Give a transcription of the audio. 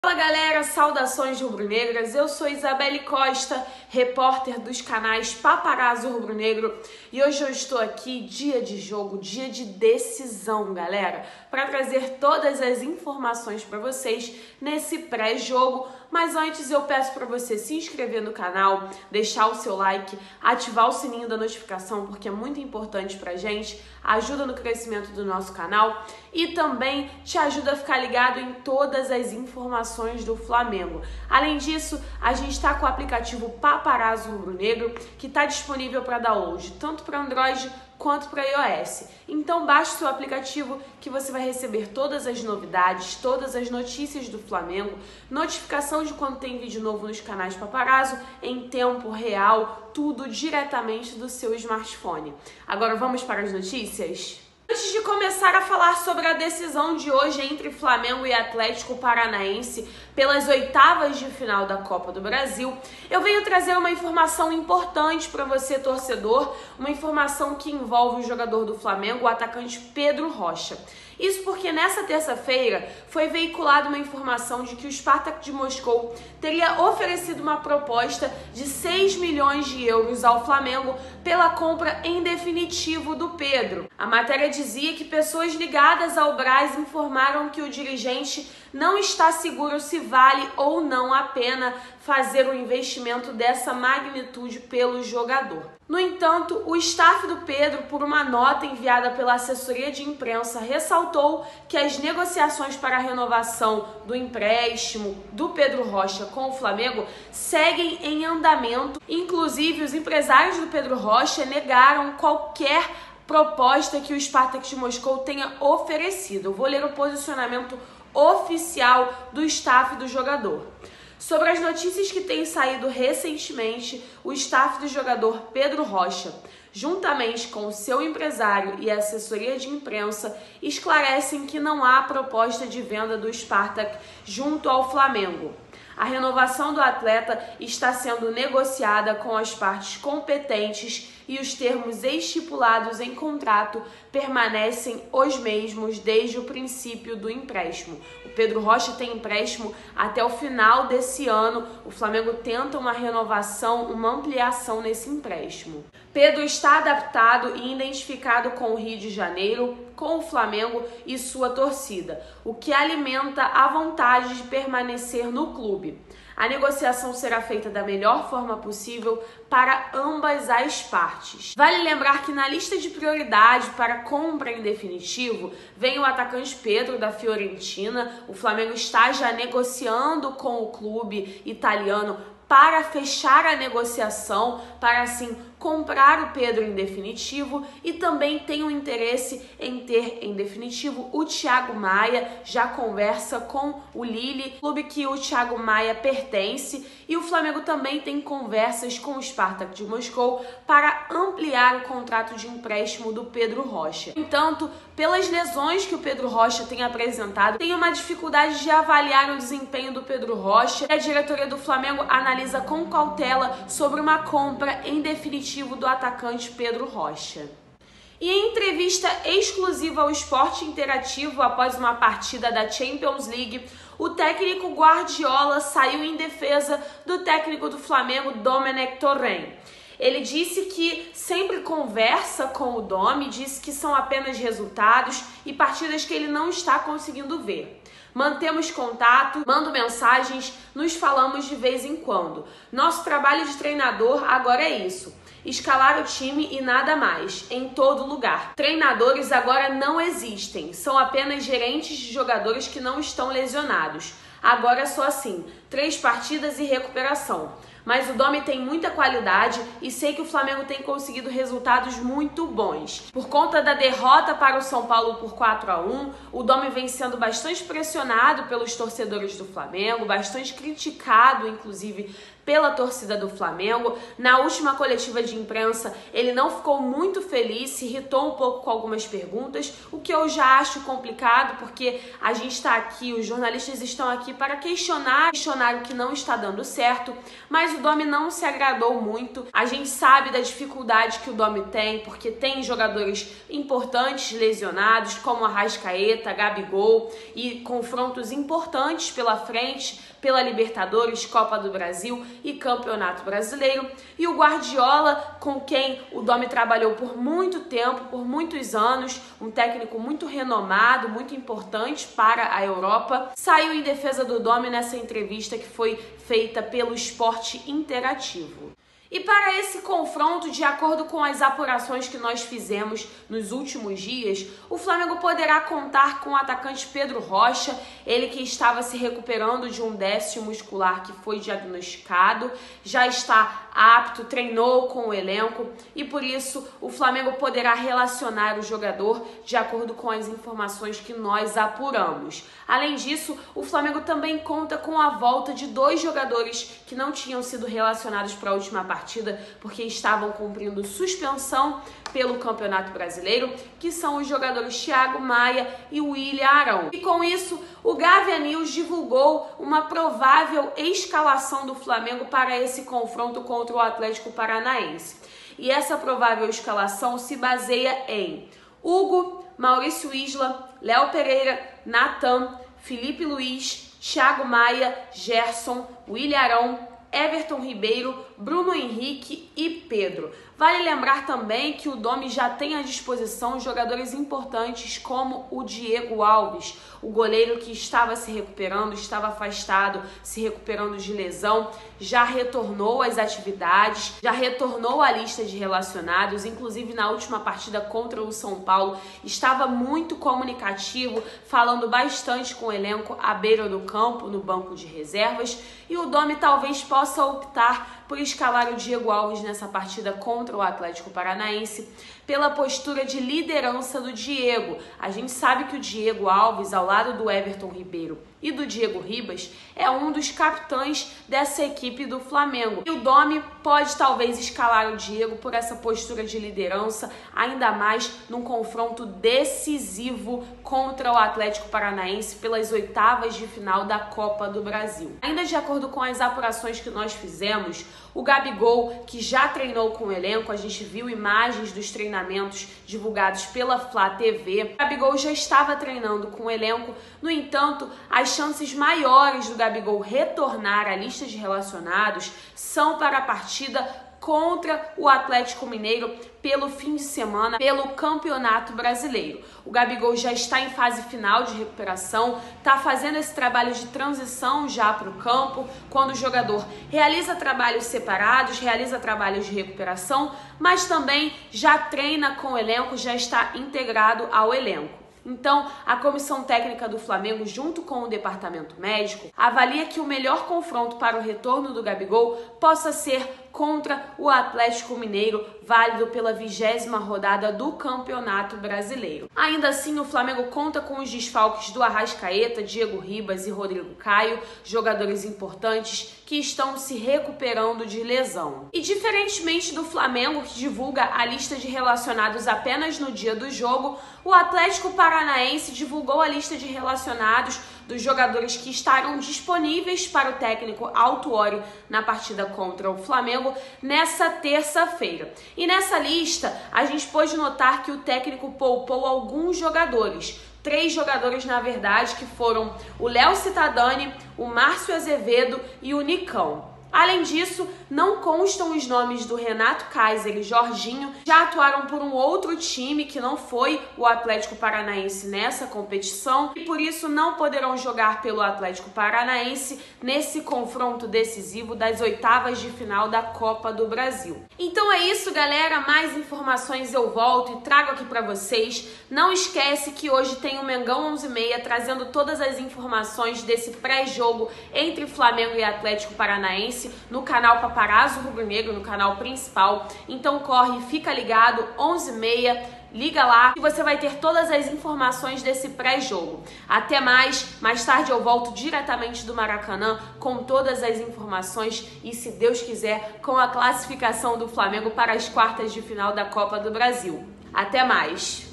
Fala galera, saudações rubro-negras, eu sou Isabelle Costa, repórter dos canais Paparazzo Rubro-Negro e hoje eu estou aqui, dia de jogo, dia de decisão, galera, para trazer todas as informações para vocês nesse pré-jogo. Mas antes eu peço para você se inscrever no canal, deixar o seu like, ativar o sininho da notificação porque é muito importante pra gente, ajuda no crescimento do nosso canal e também te ajuda a ficar ligado em todas as informações do Flamengo. Além disso, a gente está com o aplicativo Paparazzo Rubro-Negro que está disponível para download tanto para Android quanto para iOS. Então baixe o seu aplicativo que você vai receber todas as novidades, todas as notícias do Flamengo, notificação de quando tem vídeo novo nos canais Paparazzo em tempo real, tudo diretamente do seu smartphone. Agora vamos para as notícias? Antes de começar a falar sobre a decisão de hoje entre Flamengo e Atlético Paranaense pelas oitavas de final da Copa do Brasil, eu venho trazer uma informação importante para você, torcedor, uma informação que envolve o jogador do Flamengo, o atacante Pedro Rocha. Isso porque nessa terça-feira foi veiculada uma informação de que o Spartak de Moscou teria oferecido uma proposta de 6 milhões de euros ao Flamengo pela compra em definitivo do Pedro. A matéria dizia que pessoas ligadas ao Brás informaram que o dirigente não está seguro se vale ou não a pena fazer um investimento dessa magnitude pelo jogador. No entanto, o staff do Pedro, por uma nota enviada pela assessoria de imprensa, ressaltou que as negociações para a renovação do empréstimo do Pedro Rocha com o Flamengo seguem em andamento. Inclusive, os empresários do Pedro Rocha negaram qualquer proposta que o Spartak de Moscou tenha oferecido. Eu vou ler o posicionamento oficial do staff do jogador. Sobre as notícias que têm saído recentemente, o staff do jogador Pedro Rocha, juntamente com o seu empresário e a assessoria de imprensa, esclarecem que não há proposta de venda do Spartak junto ao Flamengo. A renovação do atleta está sendo negociada com as partes competentes e os termos estipulados em contrato permanecem os mesmos desde o princípio do empréstimo. O Pedro Rocha tem empréstimo até o final desse ano. O Flamengo tenta uma renovação, uma ampliação nesse empréstimo. Pedro está adaptado e identificado com o Rio de Janeiro, com o Flamengo e sua torcida, o que alimenta a vontade de permanecer no clube. A negociação será feita da melhor forma possível para ambas as partes. Vale lembrar que na lista de prioridade para compra em definitivo vem o atacante Pedro da Fiorentina. O Flamengo está já negociando com o clube italiano para fechar a negociação, para assim comprar o Pedro em definitivo, e também tem um interesse em ter em definitivo o Thiago Maia, já conversa com o Lille, clube que o Thiago Maia pertence, e o Flamengo também tem conversas com o Spartak de Moscou para ampliar o contrato de empréstimo do Pedro Rocha. No entanto, pelas lesões que o Pedro Rocha tem apresentado, tem uma dificuldade de avaliar o desempenho do Pedro Rocha, e a diretoria do Flamengo analisa com cautela sobre uma compra em definitivo do atacante Pedro Rocha. E em entrevista exclusiva ao Esporte Interativo após uma partida da Champions League, o técnico Guardiola saiu em defesa do técnico do Flamengo, Domenech Torrent. Ele disse que sempre conversa com o Domi, disse que são apenas resultados e partidas que ele não está conseguindo ver. Mantemos contato, mando mensagens, nos falamos de vez em quando. Nosso trabalho de treinador agora é isso: escalar o time e nada mais, em todo lugar. Treinadores agora não existem, são apenas gerentes de jogadores que não estão lesionados. Agora é só assim, 3 partidas e recuperação. Mas o Domi tem muita qualidade e sei que o Flamengo tem conseguido resultados muito bons. Por conta da derrota para o São Paulo por 4-1, o Domi vem sendo bastante pressionado pelos torcedores do Flamengo, bastante criticado, inclusive, pela torcida do Flamengo. Na última coletiva de imprensa, ele não ficou muito feliz, se irritou um pouco com algumas perguntas, o que eu já acho complicado, porque a gente está aqui, os jornalistas estão aqui para questionar o que não está dando certo, mas Mas o Domi não se agradou muito. A gente sabe da dificuldade que o Domi tem, porque tem jogadores importantes lesionados, como Arrascaeta, Gabigol, e confrontos importantes pela frente, pela Libertadores, Copa do Brasil e Campeonato Brasileiro. E o Guardiola, com quem o Domi trabalhou por muito tempo, por muitos anos, um técnico muito renomado, muito importante para a Europa, saiu em defesa do Domi nessa entrevista que foi feita pelo Esporte Interativo. E para esse confronto, de acordo com as apurações que nós fizemos nos últimos dias, o Flamengo poderá contar com o atacante Pedro Rocha, ele que estava se recuperando de um déficit muscular que foi diagnosticado, já está apto, treinou com o elenco e por isso o Flamengo poderá relacionar o jogador de acordo com as informações que nós apuramos. Além disso, o Flamengo também conta com a volta de 2 jogadores que não tinham sido relacionados para a última partida porque estavam cumprindo suspensão pelo Campeonato Brasileiro, que são os jogadores Thiago Maia e William Arão. E com isso, o Gávea News divulgou uma provável escalação do Flamengo para esse confronto contra o Atlético Paranaense. E essa provável escalação se baseia em Hugo, Maurício Isla, Léo Pereira, Natan, Felipe Luiz, Thiago Maia, Gerson, William Arão, Everton Ribeiro, Bruno Henrique e Pedro. Vale lembrar também que o Domi já tem à disposição jogadores importantes como o Diego Alves, o goleiro que estava se recuperando, estava afastado, se recuperando de lesão, já retornou às atividades, já retornou à lista de relacionados, inclusive na última partida contra o São Paulo, estava muito comunicativo, falando bastante com o elenco à beira do campo, no banco de reservas, e o Domi talvez possa optar por escalar o Diego Alves nessa partida contra o Atlético Paranaense pela postura de liderança do Diego. A gente sabe que o Diego Alves, ao lado do Everton Ribeiro e do Diego Ribas, é um dos capitães dessa equipe do Flamengo. E o Domi pode talvez escalar o Diego por essa postura de liderança, ainda mais num confronto decisivo contra o Atlético Paranaense pelas oitavas de final da Copa do Brasil. Ainda de acordo com as apurações que nós fizemos, o Gabigol, que já treinou com o elenco, a gente viu imagens dos treinamentos divulgados pela Flá TV. O Gabigol já estava treinando com o elenco, no entanto, as chances maiores do Gabigol retornar à lista de relacionados são para a partida contra o Atlético Mineiro pelo fim de semana, pelo Campeonato Brasileiro. O Gabigol já está em fase final de recuperação, está fazendo esse trabalho de transição já para o campo, quando o jogador realiza trabalhos separados, realiza trabalhos de recuperação, mas também já treina com o elenco, já está integrado ao elenco. Então, a comissão técnica do Flamengo, junto com o departamento médico, avalia que o melhor confronto para o retorno do Gabigol possa ser contra o Atlético Mineiro, válido pela 20ª rodada do Campeonato Brasileiro. Ainda assim, o Flamengo conta com os desfalques do Arrascaeta, Diego Ribas e Rodrigo Caio, jogadores importantes que estão se recuperando de lesão. E diferentemente do Flamengo, que divulga a lista de relacionados apenas no dia do jogo, o Atlético Paranaense divulgou a lista de relacionados dos jogadores que estarão disponíveis para o técnico Autuori na partida contra o Flamengo nessa terça-feira. E nessa lista, a gente pôde notar que o técnico poupou alguns jogadores. 3 jogadores, na verdade, que foram o Léo Cittadini, o Márcio Azevedo e o Nicão. Além disso, não constam os nomes do Renato Kaiser e Jorginho, já atuaram por um outro time que não foi o Atlético Paranaense nessa competição e por isso não poderão jogar pelo Atlético Paranaense nesse confronto decisivo das oitavas de final da Copa do Brasil. Então é isso, galera, mais informações eu volto e trago aqui pra vocês. Não esquece que hoje tem o Mengão 11h30 trazendo todas as informações desse pré-jogo entre Flamengo e Atlético Paranaense no canal Paparazzo Rubro-Negro, no canal principal. Então corre, fica ligado, 11h30, liga lá e você vai ter todas as informações desse pré-jogo. Até mais tarde eu volto diretamente do Maracanã com todas as informações e, se Deus quiser, com a classificação do Flamengo para as quartas de final da Copa do Brasil. Até mais!